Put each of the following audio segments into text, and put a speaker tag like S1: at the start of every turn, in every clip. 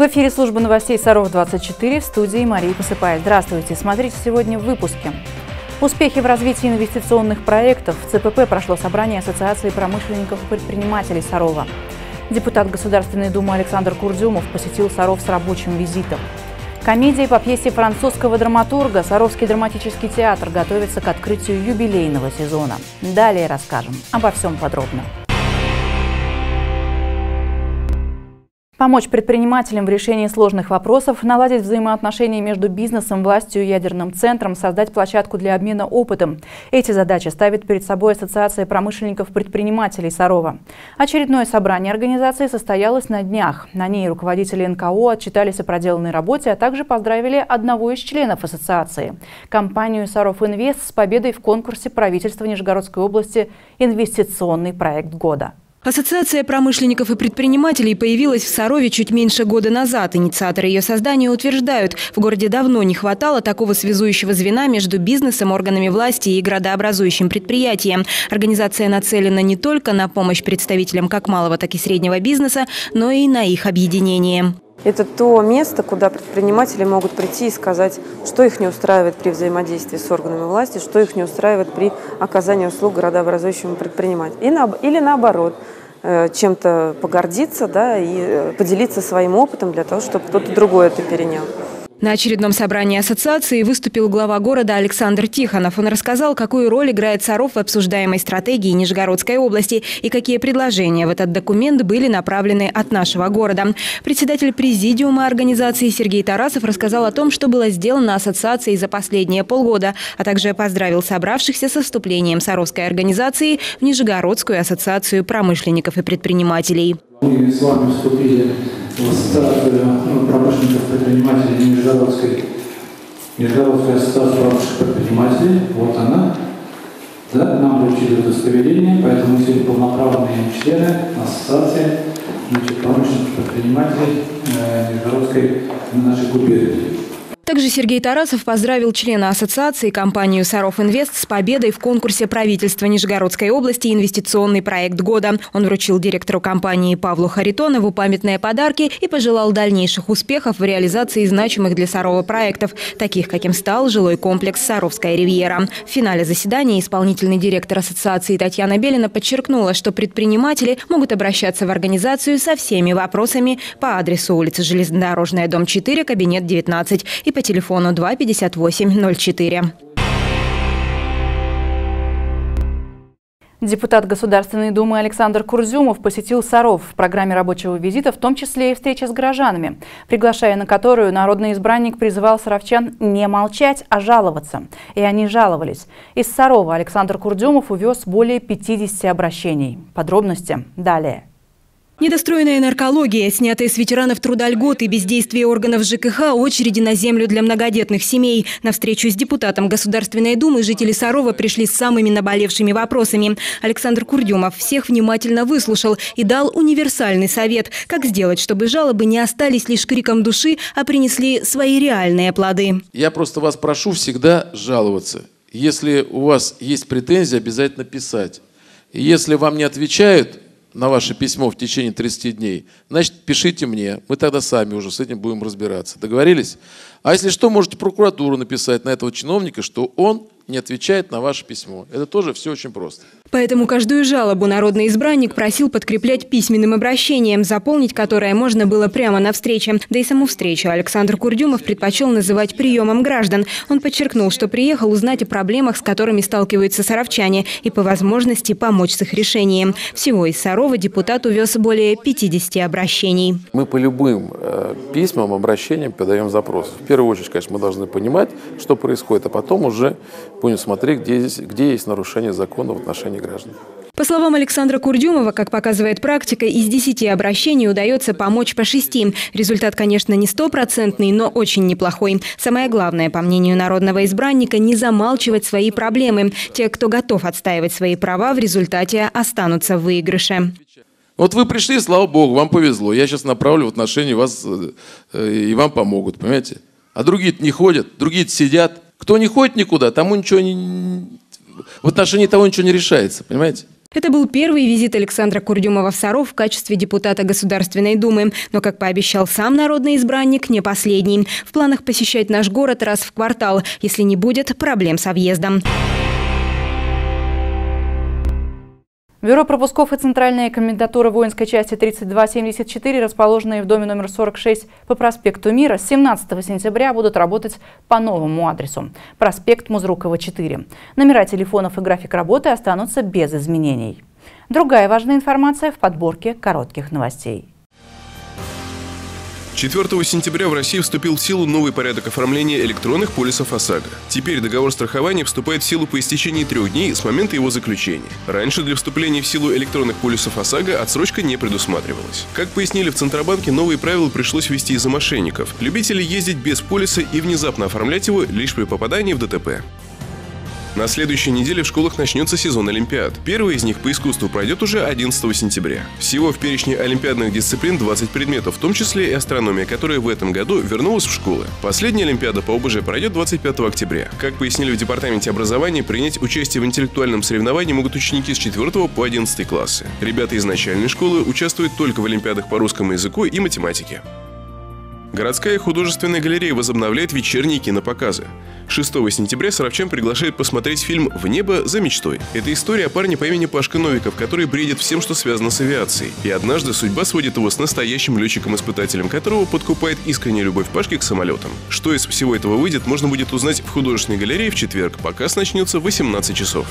S1: В эфире служба новостей Саров-24, в студии Мария Посыпая. Здравствуйте. Смотрите сегодня в выпуске. Успехи в развитии инвестиционных проектов. В ЦПП прошло собрание Ассоциации промышленников и предпринимателей Сарова. Депутат Государственной Думы Александр Курдюмов посетил Саров с рабочим визитом. Комедия по пьесе французского драматурга Саровский драматический театр готовится к открытию юбилейного сезона. Далее расскажем обо всем подробно. Помочь предпринимателям в решении сложных вопросов, наладить взаимоотношения между бизнесом, властью и ядерным центром, создать площадку для обмена опытом. Эти задачи ставит перед собой Ассоциация промышленников-предпринимателей Сарова. Очередное собрание организации состоялось на днях. На ней руководители НКО отчитались о проделанной работе, а также поздравили одного из членов ассоциации – компанию «Саров Инвест» с победой в конкурсе правительства Нижегородской области «Инвестиционный проект года».
S2: Ассоциация промышленников и предпринимателей появилась в Сарове чуть меньше года назад. Инициаторы ее создания утверждают, в городе давно не хватало такого связующего звена между бизнесом, органами власти и градообразующим предприятием. Организация нацелена не только на помощь представителям как малого, так и среднего бизнеса, но и на их объединение.
S3: Это то место, куда предприниматели могут прийти и сказать, что их не устраивает при взаимодействии с органами власти, что их не устраивает при оказании услуг городообразующему предпринимателю. Или наоборот, чем-то погордиться, и поделиться своим опытом для того, чтобы кто-то другой это перенял.
S2: На очередном собрании ассоциации выступил глава города Александр Тихонов. Он рассказал, какую роль играет Саров в обсуждаемой стратегии Нижегородской области и какие предложения в этот документ были направлены от нашего города. Председатель президиума организации Сергей Тарасов рассказал о том, что было сделано ассоциацией за последние полгода, а также поздравил собравшихся со вступлением Саровской организации в Нижегородскую ассоциацию промышленников и предпринимателей.
S4: Мы с вами вступили в ассоциацию промышленников и предпринимателей Нижегородской ассоциации промышленников и предпринимателей. Вот она. Да, нам вручили удостоверение, поэтому мы сегодня полноправные члены ассоциации промышленников и предпринимателей Нижегородской нашей губернии.
S2: Также Сергей Тарасов поздравил члена ассоциации компанию «Саров Инвест» с победой в конкурсе правительства Нижегородской области «Инвестиционный проект года». Он вручил директору компании Павлу Харитонову памятные подарки и пожелал дальнейших успехов в реализации значимых для Сарова проектов, таких, каким стал жилой комплекс «Саровская ривьера». В финале заседания исполнительный директор ассоциации Татьяна Белина подчеркнула, что предприниматели могут обращаться в организацию со всеми вопросами по адресу улица Железнодорожная, дом 4, кабинет 19 и по телефону 258-04.
S1: Депутат Государственной Думы Александр Курдюмов посетил Саров в программе рабочего визита, в том числе и встреча с горожанами, приглашая на которую народный избранник призывал саровчан не молчать, а жаловаться. И они жаловались. Из Сарова Александр Курдюмов увез более 50 обращений. Подробности далее.
S2: Недостроенная наркология, снятые с ветеранов трудольгот и бездействие органов ЖКХ, очереди на землю для многодетных семей. На встречу с депутатом Государственной Думы жители Сарова пришли с самыми наболевшими вопросами. Александр Курдюмов всех внимательно выслушал и дал универсальный совет, как сделать, чтобы жалобы не остались лишь криком души, а принесли свои реальные плоды.
S5: Я просто вас прошу всегда жаловаться. Если у вас есть претензии, обязательно писать. И если вам не отвечают на ваше письмо в течение 30 дней, значит, пишите мне. Мы тогда сами уже с этим будем разбираться. Договорились? А если что, можете прокуратуру написать на этого чиновника, что он не отвечает на ваше письмо. Это тоже все очень просто.
S2: Поэтому каждую жалобу народный избранник просил подкреплять письменным обращением, заполнить которое можно было прямо на встрече. Да и саму встречу Александр Курдюмов предпочел называть приемом граждан. Он подчеркнул, что приехал узнать о проблемах, с которыми сталкиваются саровчане, и по возможности помочь с их решением. Всего из Сарова депутат увез более 50 обращений.
S5: Мы по любым письмам, обращениям подаем запрос. В первую очередь, конечно, мы должны понимать, что происходит, а потом уже будем смотреть, где есть нарушение закона в отношении граждан.
S2: По словам Александра Курдюмова, как показывает практика, из 10 обращений удается помочь по 6. Результат, конечно, не стопроцентный, но очень неплохой. Самое главное, по мнению народного избранника, не замалчивать свои проблемы. Те, кто готов отстаивать свои права, в результате останутся в выигрыше.
S5: Вот вы пришли, слава богу, вам повезло. Я сейчас направлю в отношении вас, и вам помогут, понимаете? А другие-то не ходят, другие-то сидят. Кто не ходит никуда, тому ничего не... В отношении того ничего не решается, понимаете?
S2: Это был первый визит Александра Курдюмова в Саров в качестве депутата Государственной Думы. Но, как пообещал сам народный избранник, не последний. В планах посещать наш город раз в квартал, если не будет проблем с въездом.
S1: Бюро пропусков и Центральная комендатура воинской части 3274, расположенные в доме номер 46 по проспекту Мира, с 17 сентября будут работать по новому адресу. Проспект Музрукова, 4. Номера телефонов и график работы останутся без изменений. Другая важная информация в подборке коротких новостей.
S6: 4 сентября в России вступил в силу новый порядок оформления электронных полисов ОСАГО. Теперь договор страхования вступает в силу по истечении 3 дней с момента его заключения. Раньше для вступления в силу электронных полисов ОСАГО отсрочка не предусматривалась. Как пояснили в Центробанке, новые правила пришлось ввести из-за мошенников. Любители ездить без полиса и внезапно оформлять его лишь при попадании в ДТП. На следующей неделе в школах начнется сезон олимпиад. Первый из них по искусству пройдет уже 11 сентября. Всего в перечне олимпиадных дисциплин 20 предметов, в том числе и астрономия, которая в этом году вернулась в школы. Последняя олимпиада по ОБЖ пройдет 25 октября. Как пояснили в Департаменте образования, принять участие в интеллектуальном соревновании могут ученики с 4 по 11 классы. Ребята из начальной школы участвуют только в олимпиадах по русскому языку и математике. Городская художественная галерея возобновляет вечерние кинопоказы. 6 сентября саровчан приглашают посмотреть фильм «В небо за мечтой». Это история о парне по имени Пашка Новиков, который бредит всем, что связано с авиацией. И однажды судьба сводит его с настоящим летчиком-испытателем, которого подкупает искренняя любовь Пашки к самолетам. Что из всего этого выйдет, можно будет узнать в художественной галерее в четверг. Показ начнется в 18 часов.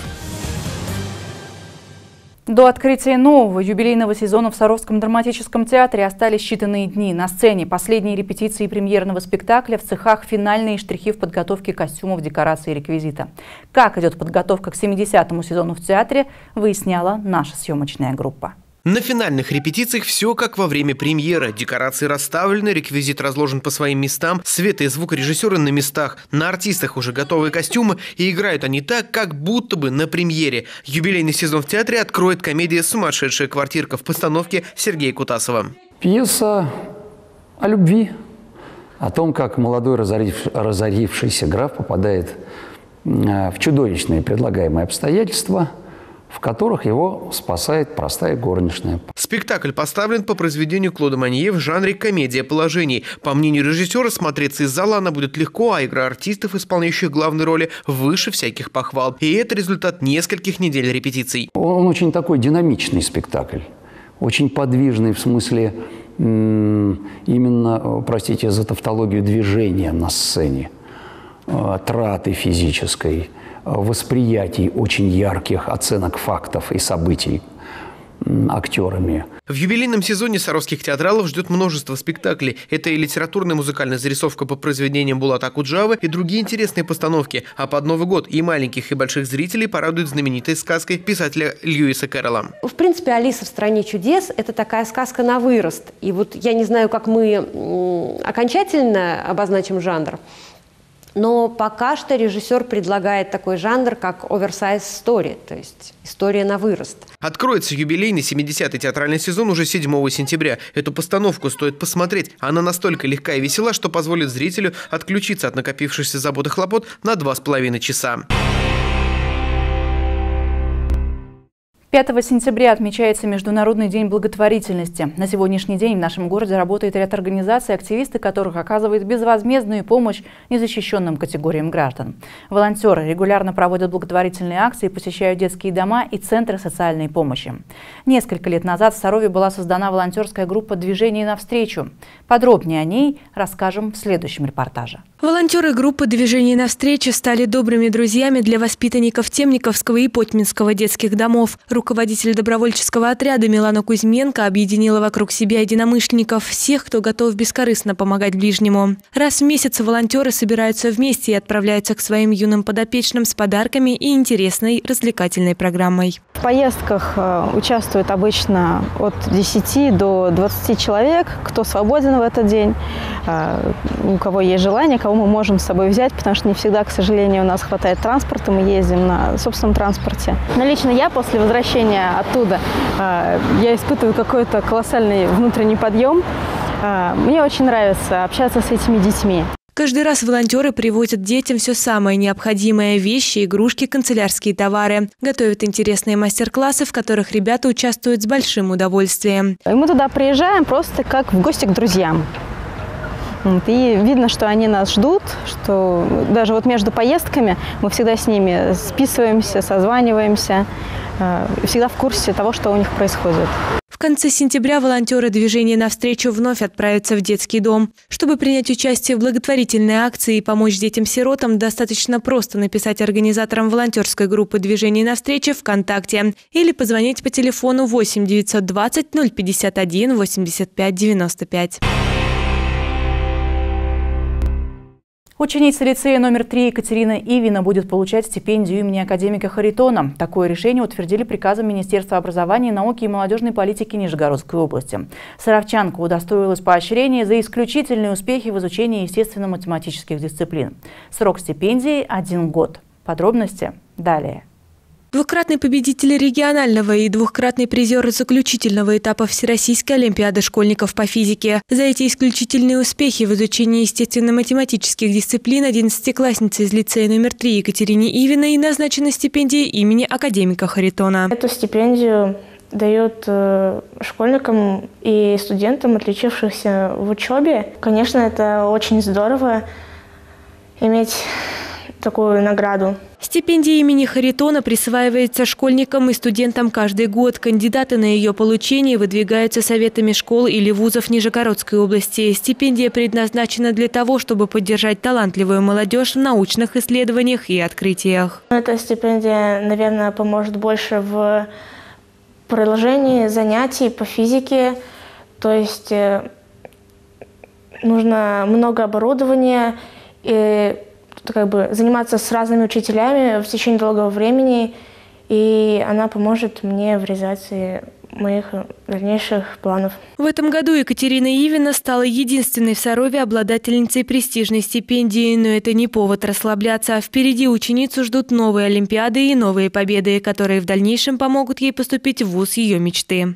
S1: До открытия нового юбилейного сезона в Саровском драматическом театре остались считанные дни. На сцене последние репетиции премьерного спектакля, в цехах финальные штрихи в подготовке костюмов, декораций и реквизита. Как идет подготовка к 70-му сезону в театре, выясняла наша съемочная группа.
S7: На финальных репетициях все как во время премьеры. Декорации расставлены, реквизит разложен по своим местам, свет и звукорежиссеры на местах. На артистах уже готовые костюмы, и играют они так, как будто бы на премьере. Юбилейный сезон в театре откроет комедия «Сумасшедшая квартирка» в постановке Сергея Кутасова.
S8: Пьеса о любви, о том, как молодой разорившийся граф попадает в чудовищные предлагаемые обстоятельства, в которых его спасает простая горничная.
S7: Спектакль поставлен по произведению Клода Монье в жанре комедия положений. По мнению режиссера, смотреться из зала она будет легко, а игра артистов, исполняющих главные роли, выше всяких похвал. И это результат нескольких недель репетиций.
S8: Он очень такой динамичный спектакль, очень подвижный в смысле именно, простите за тавтологию, движения на сцене, траты физической, восприятий очень ярких оценок фактов и событий актерами.
S7: В юбилейном сезоне саровских театралов ждет множество спектаклей. Это и литературная музыкальная зарисовка по произведениям Булата Акуджавы, и другие интересные постановки. А под Новый год и маленьких, и больших зрителей порадует знаменитой сказкой писателя Льюиса Кэрролла.
S9: В принципе, «Алиса в стране чудес» – это такая сказка на вырост. И вот я не знаю, как мы окончательно обозначим жанр, но пока что режиссер предлагает такой жанр, как oversize story, то есть история на вырост.
S7: Откроется юбилейный 70-й театральный сезон уже 7 сентября. Эту постановку стоит посмотреть. Она настолько легка и весела, что позволит зрителю отключиться от накопившихся забот и хлопот на 2,5 часа.
S1: 5 сентября отмечается Международный день благотворительности. На сегодняшний день в нашем городе работает ряд организаций, активисты которых оказывают безвозмездную помощь незащищенным категориям граждан. Волонтеры регулярно проводят благотворительные акции, посещают детские дома и центры социальной помощи. Несколько лет назад в Сарове была создана волонтерская группа «Движение навстречу». Подробнее о ней расскажем в следующем репортаже.
S2: Волонтеры группы «Движение навстречу» стали добрыми друзьями для воспитанников Темниковского и Потьминского детских домов. Руководитель добровольческого отряда Милана Кузьменко объединила вокруг себя единомышленников, всех, кто готов бескорыстно помогать ближнему. Раз в месяц волонтеры собираются вместе и отправляются к своим юным подопечным с подарками и интересной развлекательной программой.
S10: В поездках участвует обычно от 10 до 20 человек, кто свободен в этот день, у кого есть желание, кого мы можем с собой взять, потому что не всегда, к сожалению, у нас хватает транспорта, мы ездим на собственном транспорте. Но лично я после возвращения оттуда, я испытываю какой-то колоссальный внутренний подъем. Мне очень нравится общаться с этими детьми.
S2: Каждый раз волонтеры привозят детям все самое необходимое – вещи, игрушки, канцелярские товары. Готовят интересные мастер-классы, в которых ребята участвуют с большим удовольствием.
S10: Мы туда приезжаем просто как в гости к друзьям. И видно, что они нас ждут, что даже вот между поездками мы всегда с ними списываемся, созваниваемся, всегда в курсе того, что у них происходит.
S2: В конце сентября волонтеры движения «Навстречу» вновь отправятся в детский дом. Чтобы принять участие в благотворительной акции и помочь детям-сиротам, достаточно просто написать организаторам волонтерской группы движения «Навстречу» ВКонтакте или позвонить по телефону 8 920 051 85 95.
S1: Ученица лицея номер 3 Екатерина Ивина будет получать стипендию имени академика Харитона. Такое решение утвердили приказом Министерства образования, науки и молодежной политики Нижегородской области. Саровчанка удостоилась поощрения за исключительные успехи в изучении естественно-математических дисциплин. Срок стипендии – 1 год. Подробности далее.
S2: Двукратный победитель регионального и двукратный призер заключительного этапа Всероссийской олимпиады школьников по физике. За эти исключительные успехи в изучении естественно-математических дисциплин 11-классница из лицея номер 3 Екатерине Ивиной назначена стипендия имени академика Харитона.
S11: Эту стипендию дают школьникам и студентам, отличившихся в учебе. Конечно, это очень здорово иметь такую награду.
S2: Стипендия имени Харитона присваивается школьникам и студентам каждый год. Кандидаты на ее получение выдвигаются советами школ или вузов Нижегородской области. Стипендия предназначена для того, чтобы поддержать талантливую молодежь в научных исследованиях и открытиях.
S11: Эта стипендия, наверное, поможет больше в продолжении занятий по физике. То есть нужно много оборудования и заниматься с разными учителями в течение долгого времени, и она поможет мне в реализации моих дальнейших планов.
S2: В этом году Екатерина Ивина стала единственной в Сарове обладательницей престижной стипендии, но это не повод расслабляться. Впереди ученицу ждут новые олимпиады и новые победы, которые в дальнейшем помогут ей поступить в вуз ее мечты.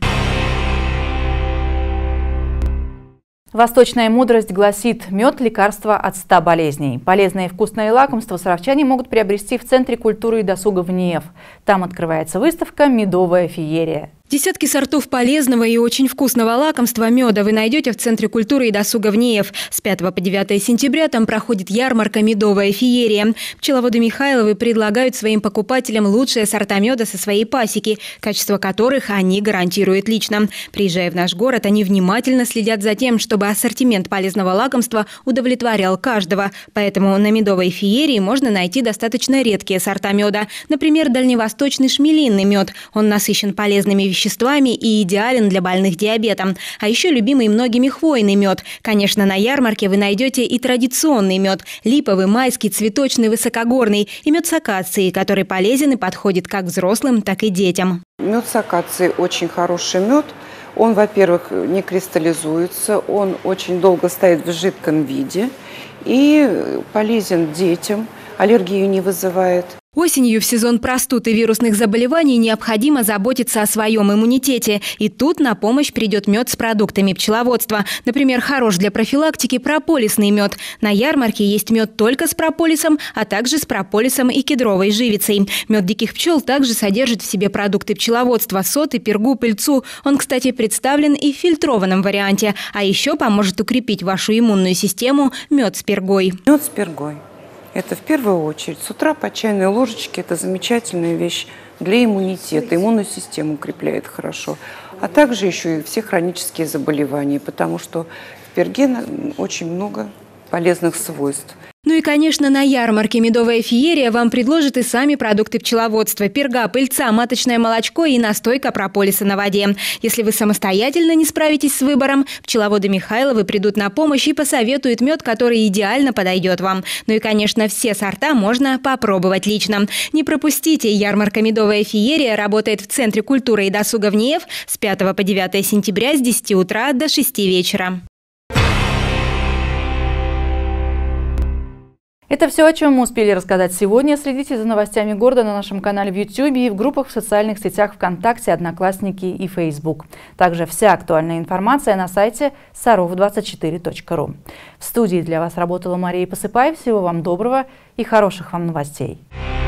S1: Восточная мудрость гласит: мед – лекарство от 100 болезней. Полезные и вкусные лакомства саровчане могут приобрести в Центре культуры и досуга в НИЭФ. Там открывается выставка «Медовая феерия».
S2: Десятки сортов полезного и очень вкусного лакомства меда вы найдете в Центре культуры и досуга в НИЭФ. С 5 по 9 сентября там проходит ярмарка «Медовая феерия». Пчеловоды Михайловы предлагают своим покупателям лучшие сорта меда со своей пасеки, качество которых они гарантируют лично. Приезжая в наш город, они внимательно следят за тем, чтобы ассортимент полезного лакомства удовлетворял каждого. Поэтому на «Медовой феерии» можно найти достаточно редкие сорта меда. Например, дальневосточный шмелинный мед. Он насыщен полезными веществами и идеален для больных диабетом. А еще любимый многими хвойный мед. Конечно, на ярмарке вы найдете и традиционный мед – липовый, майский, цветочный, высокогорный, и мед с акацией, который полезен и подходит как взрослым, так и детям.
S12: Мед с акацией очень хороший мед. Он, во-первых, не кристаллизуется, он очень долго стоит в жидком виде и полезен детям, аллергию не вызывает.
S2: Осенью в сезон простуд и вирусных заболеваний необходимо заботиться о своем иммунитете. И тут на помощь придет мед с продуктами пчеловодства. Например, хорош для профилактики прополисный мед. На ярмарке есть мед только с прополисом, а также с прополисом и кедровой живицей. Мед диких пчел также содержит в себе продукты пчеловодства – соты, пергу, пыльцу. Он, кстати, представлен и в фильтрованном варианте. А еще поможет укрепить вашу иммунную систему мед с пергой.
S12: Мед с пергой. Это в первую очередь. С утра по чайной ложечке – это замечательная вещь для иммунитета. Иммунную систему укрепляет хорошо. А также еще и все хронические заболевания, потому что в перге очень много полезных свойств.
S2: Ну и, конечно, на ярмарке «Медовая феерия» вам предложат и сами продукты пчеловодства – перга, пыльца, маточное молочко и настойка прополиса на воде. Если вы самостоятельно не справитесь с выбором, пчеловоды Михайловы придут на помощь и посоветуют мед, который идеально подойдет вам. Ну и, конечно, все сорта можно попробовать лично. Не пропустите, ярмарка «Медовая феерия» работает в Центре культуры и досуга в НИЭФ с 5 по 9 сентября с 10 утра до 6 вечера.
S1: Это все, о чем мы успели рассказать сегодня. Следите за новостями города на нашем канале в YouTube и в группах в социальных сетях ВКонтакте, Одноклассники и Facebook. Также вся актуальная информация на сайте sarov24.ru. В студии для вас работала Мария Посыпаева. Всего вам доброго и хороших вам новостей.